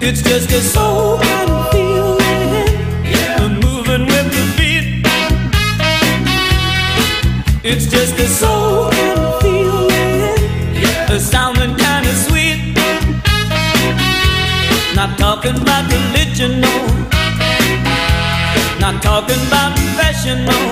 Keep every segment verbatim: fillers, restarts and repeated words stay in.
It's just a soul kind of feeling, yeah. Moving with the beat. It's just a soul kind of feeling, yeah. Sounding kind of sweet. Not talking about religion, no. Not talking about fashion, no.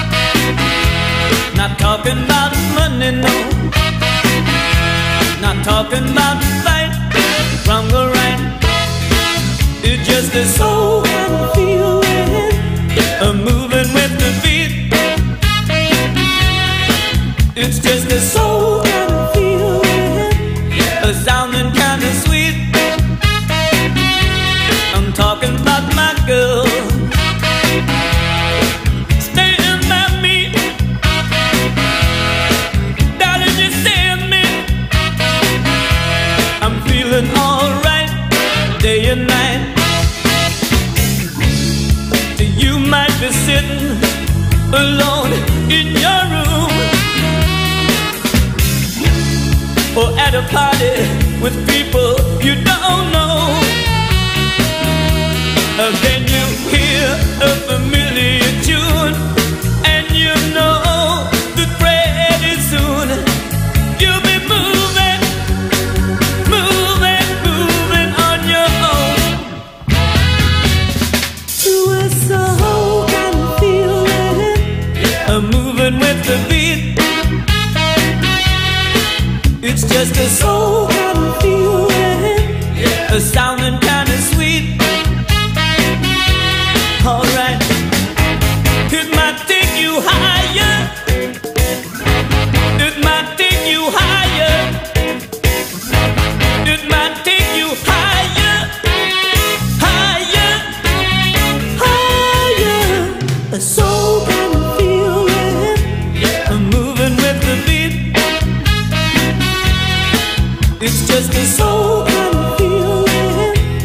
Not talking about money, no. Not talking about fight, wrong or right. It's just a soul kind of feeling, yeah. Moving with the beat. It's just a soul kind of feeling, yeah. Sounding kind of sweet. I'm talking about my girl. Staying by me, darling, you stay with me. I'm feeling alright, day and night. You might be sitting alone in your room, or at a party with people you don't know. Then you hear a familiar tune, and you know that pretty soon you'll be moving, moving, moving on your own. To a soul kind of feeling, yeah. Moving with the beat. It's just a soul kind of feeling, yeah. Sounding kind of sweet. Alright, it might take you higher. It might take you higher. It might take you higher, higher, higher. A soul kind of feeling, yeah. Moving with the beat. It's just a soul kind of feeling,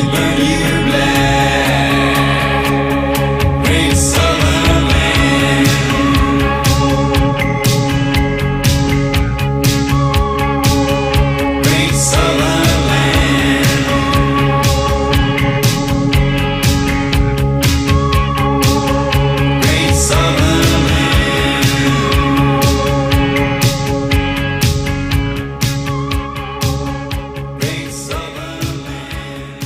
burn you black. Great southern land. Great southern land. Great southern land. Great southern land.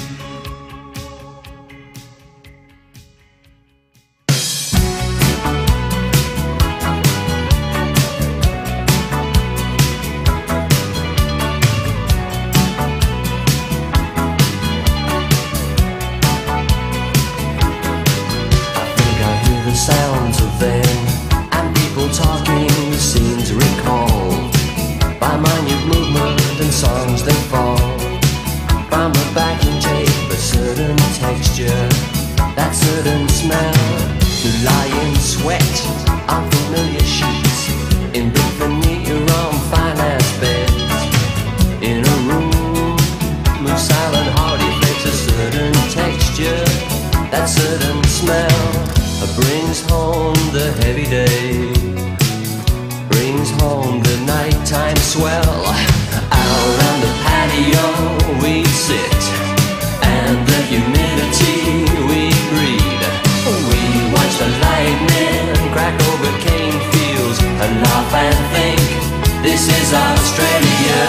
The sounds of them and people talking, scenes recalled by minute movement and songs that fall from a backing tape, a certain texture, that certain smell, the lying sweat on familiar sheets in big veneer on finance beds in a room of silent hearty face, a certain texture, that certain smell brings home the heavy day, brings home the nighttime swell. Out on the patio we sit, and the humidity we breathe. We watch the lightning crack over cane fields and laugh and think, this is Australia.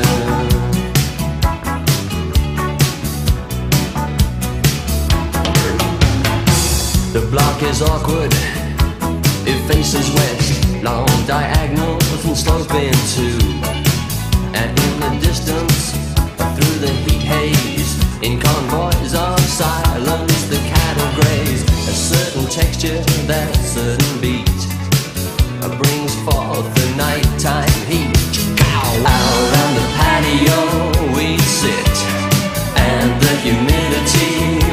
The block is awkward, it faces west, long diagonals and sloping too. And in the distance, through the heat haze, in convoys of silence, the cattle graze. A certain texture, that certain beat, brings forth the nighttime heat. Out on the patio we sit, and the humidity